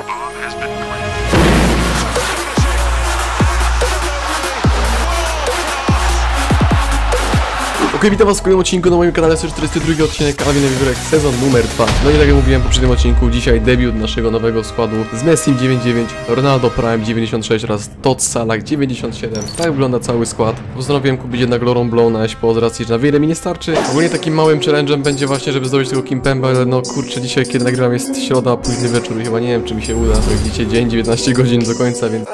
Ok, witam was w kolejnym odcinku na moim kanale, 142 odcinek Alvin Wigorek, sezon numer 2. No i tak jak mówiłem w poprzednim odcinku, dzisiaj debiut naszego nowego składu z Messim 99, Ronaldo Prime 96 oraz Todd Salah 97. Tak wygląda cały skład. Postanowiłem kupić jednak Laurent Blanc na Expo z racji, że na wiele mi nie starczy. Ogólnie takim małym challenge'em będzie właśnie, żeby zdobyć tego Kimpembe, ale no kurczę, dzisiaj kiedy nagrywam jest środa, późny wieczór i chyba nie wiem czy mi się uda. Jak widzicie, dzień 19 godzin do końca, więc...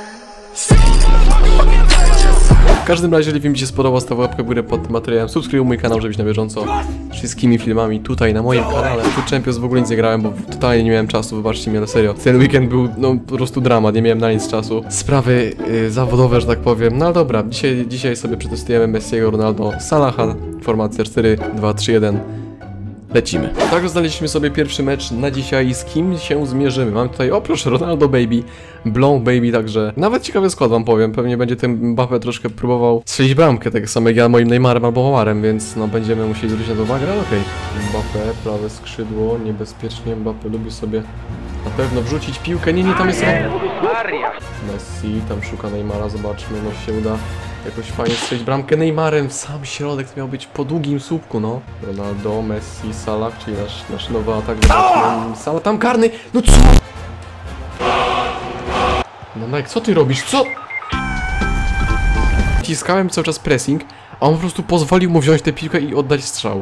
W każdym razie, jeżeli film ci się spodobał, staw łapkę w górę pod tym materiałem, subskrybuj mój kanał, żeby być na bieżąco wszystkimi filmami tutaj na moim kanale. Tu Champions w ogóle nic nie grałem, bo totalnie nie miałem czasu, wybaczcie mi, ale serio. Ten weekend był, no, po prostu dramat, nie miałem na nic czasu. Sprawy zawodowe, że tak powiem. No ale dobra, dzisiaj sobie przetestujemy Messiego, Ronaldo, Salaha, formacja 4-2-3-1. Lecimy. Także znaleźliśmy sobie pierwszy mecz na dzisiaj i z kim się zmierzymy. Mam tutaj, o proszę, Ronaldo baby, Blanc baby, także nawet ciekawy skład wam powiem. Pewnie będzie ten Mbappé troszkę próbował strzelić bramkę, tak samo jak ja moim Neymarem albo Omarem, więc no będziemy musieli zwrócić na to uwagę, ale okej. Mbappé, prawe skrzydło, niebezpiecznie, Mbappé lubi sobie na pewno wrzucić piłkę, nie, tam jest Messi, tam szuka Neymara, zobaczmy, może się uda jakoś fajnie strzelić bramkę Neymarem w sam środek, to miał być po długim słupku, no. Ronaldo, Messi, Salah, czyli nasz nowy atak, zobaczmy, Salah tam karny, no co? No Mike, co ty robisz, co? Wciskałem cały czas pressing, a on po prostu pozwolił mu wziąć tę piłkę i oddać strzał.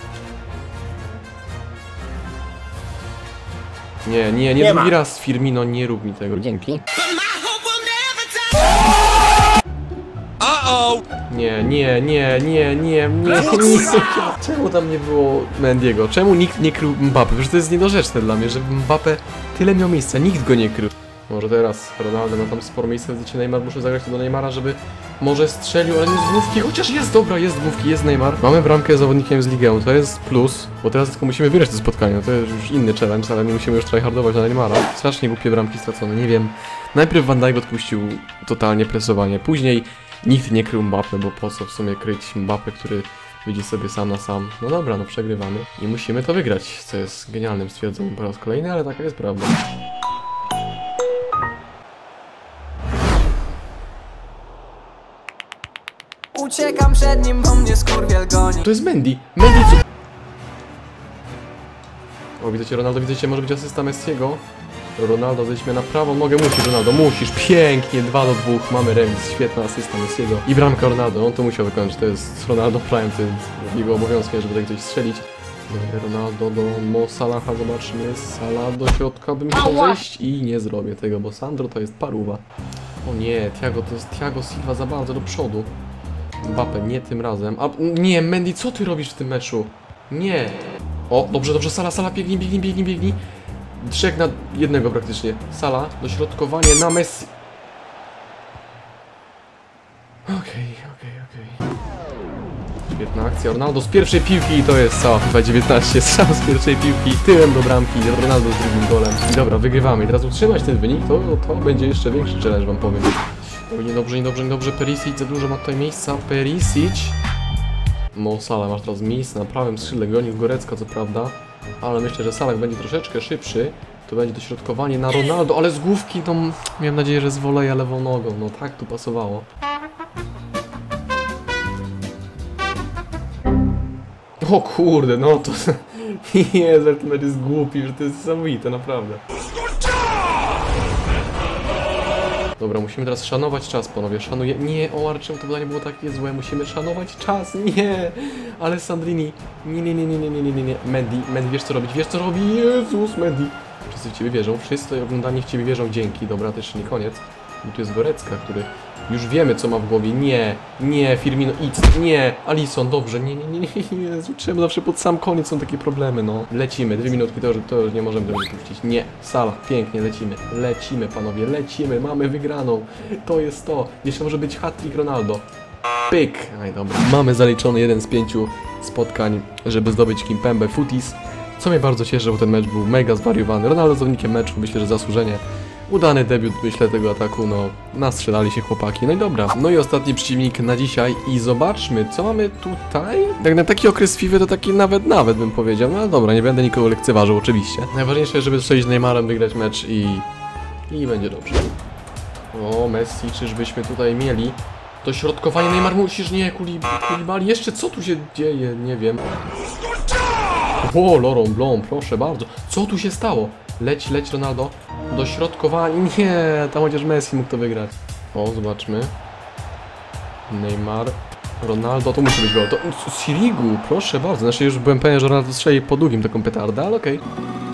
Nie drugi raz, Firmino, nie rób mi tego. Dzięki. Nie. Czemu tam nie było Mendiego? Czemu nikt nie krył Mbappé? Przecież to jest niedorzeczne dla mnie, że Mbappé tyle miał miejsca, nikt go nie krył. Może teraz Ronaldo ma tam sporo miejsca, widzicie, Neymar, muszę zagrać to do Neymara, żeby może strzelił, ale nie z główki, chociaż jest dobra, jest główki, jest Neymar. Mamy bramkę z zawodnikiem z ligę, to jest plus, bo teraz tylko musimy wygrać to spotkanie, to jest już inny challenge, ale nie musimy już tryhardować na Neymara. Strasznie głupie bramki stracone, nie wiem. Najpierw Van Dijk odpuścił totalnie presowanie, później nikt nie krył Mbappé, bo po co w sumie kryć Mbappé, który widzi sobie sam na sam. No dobra, no przegrywamy i musimy to wygrać, co jest genialnym stwierdzeniem po raz kolejny, ale taka jest prawda. Uciekam przed nim, bo mnie skurwiel goni. To jest Mendy co? O, widzicie, Ronaldo, widzicie, może być asysta Messiego. Ronaldo, zejdźmy na prawą nogę, musisz Ronaldo, musisz, pięknie, 2-2, mamy remis, świetna asysta Messiego. I bramka Ronaldo, on to musiał wykończyć, to jest Ronaldo Prime, to jest jego obowiązkiem, żeby tak coś strzelić. Ronaldo do Mo Salaha, zobaczmy, Salah do środka bym chciał zejść i nie zrobię tego, bo Sandro to jest paruwa. O nie, Thiago, to jest Thiago Silva za bardzo do przodu. Mbappé, nie tym razem. A nie, Mendy, co ty robisz w tym meczu? Nie. O, dobrze, Salah, biegnij. 3 na 1 praktycznie. Salah, dośrodkowanie na Messi. Okej. Świetna akcja, Ronaldo z pierwszej piłki i to jest Salah, chyba 19, strzał z pierwszej piłki, tyłem do bramki, Ronaldo z drugim golem. I dobra, wygrywamy. I teraz utrzymać ten wynik, to będzie jeszcze większy challenge, wam powiem. Niedobrze, Perisic, za dużo ma tutaj miejsca, Perisic. Mo Salah, masz teraz miejsce na prawym skrzydle, gonił Gorecka, co prawda. Ale myślę, że Salah będzie troszeczkę szybszy. To będzie dośrodkowanie na Ronaldo, ale z główki, no miałem nadzieję, że z voleja lewą nogą, no tak tu pasowało. O kurde, no to... Jezu, ten mecz jest głupi, że to jest niesamowite, naprawdę. Dobra, musimy teraz szanować czas, panowie, szanuję... Nie, o, czemu to pytanie było takie złe, musimy szanować czas, nie! Ale Sandrini, nie. Mendy, wiesz co robi, Jezus, Mendy! Wszyscy w Ciebie wierzą, wszyscy oglądani w Ciebie wierzą, dzięki, dobra, też nie koniec. I tu jest Gorecka, który już wiemy co ma w głowie, nie, Firmino, idź, nie, Alisson, dobrze, nie, Jezu, czemu zawsze pod sam koniec są takie problemy, no. Lecimy, 2 minutki, to już nie możemy tego wypuścić, nie, Salah, pięknie, lecimy panowie, mamy wygraną, to jest to, jeszcze może być hat-trick Ronaldo, pyk, aj dobra, mamy zaliczony 1 z 5 spotkań, żeby zdobyć Kimpembe Footies, co mnie bardzo cieszy, bo ten mecz był mega zwariowany, Ronaldo zawodnikiem meczu, myślę, że zasłużenie. Udany debiut, myślę, tego ataku, no, nastrzelali się chłopaki, no i dobra. No i ostatni przeciwnik na dzisiaj i zobaczmy, co mamy tutaj. Jak na taki okres FIFA to taki nawet bym powiedział, no ale dobra, nie będę nikogo lekceważył, oczywiście. Najważniejsze, żeby strzelić z Neymarem, wygrać mecz i będzie dobrze. O, Messi, czyżbyśmy tutaj mieli dośrodkowanie, Neymar musisz, nie, Koulibaly, jeszcze co tu się dzieje, nie wiem. O, Laurent Blanc, proszę bardzo, co tu się stało? Leć Ronaldo, dośrodkowanie, nie, tam chociaż Messi mógł to wygrać. O, zobaczmy. Neymar, Ronaldo, to musi być gol, to Sirigu, proszę bardzo, znaczy już byłem pewien, że Ronaldo strzeli po długim taką petardę, ale okej.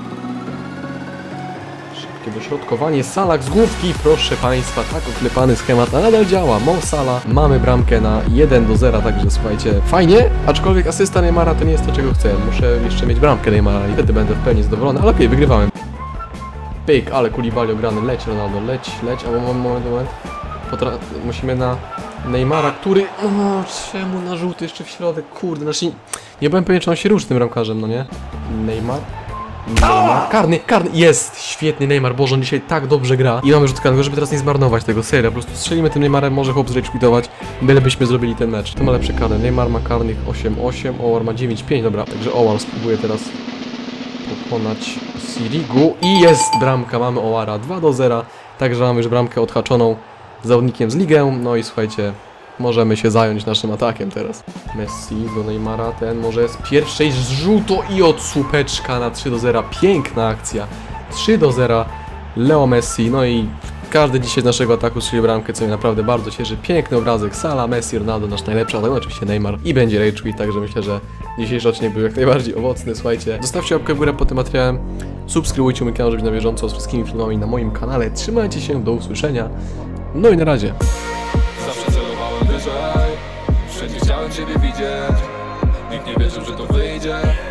Dośrodkowanie, Salah z główki, proszę Państwa, tak oklepany schemat, a nadal działa, Mo Salah, mamy bramkę na 1-0, także słuchajcie, fajnie, aczkolwiek asysta Neymara to nie jest to, czego chcę, muszę jeszcze mieć bramkę Neymara i wtedy będę w pełni zadowolony, ale okej, wygrywałem. Pyk, ale Koulibaly ograny, leć Ronaldo, leć, a moment, musimy na Neymara, który, o, czemu na żółty jeszcze w środek, kurde, znaczy, nie byłem pewien, czy on się ruszy tym bramkarzem, no nie? Neymar, karny, jest, świetny Neymar, Boże, on dzisiaj tak dobrze gra i mamy rzut karnego, żeby teraz nie zmarnować tego, serio, po prostu strzelimy tym Neymarem, może chłop zrage-quitować, bylebyśmy zrobili ten mecz. To ma lepsze karne, Neymar ma karnych 8-8, Owar ma 9-5, dobra, także Owar spróbuje teraz pokonać Sirigu i jest bramka, mamy Owara 2-0, także mamy już bramkę odhaczoną zawodnikiem z ligę, no i słuchajcie, możemy się zająć naszym atakiem teraz. Messi do Neymara, ten może z pierwszej zrzutu i od słupeczka na 3-0. Piękna akcja. 3-0. Leo Messi, no i każdy dzisiaj z naszego ataku strzeli bramkę, co mnie naprawdę bardzo cieszy. Piękny obrazek. Salah, Messi, Ronaldo, nasz najlepszy atak, no oczywiście Neymar i będzie rage quit, także myślę, że dzisiejszy odcinek był jak najbardziej owocny. Słuchajcie, zostawcie łapkę w górę pod tym materiałem, subskrybujcie mój kanał, żeby być na bieżąco z wszystkimi filmami na moim kanale. Trzymajcie się, do usłyszenia. No i na razie. Zawsze celowałem wyżej, wszędzie chciałem Ciebie widzieć. Nikt nie wierzył, że to wyjdzie.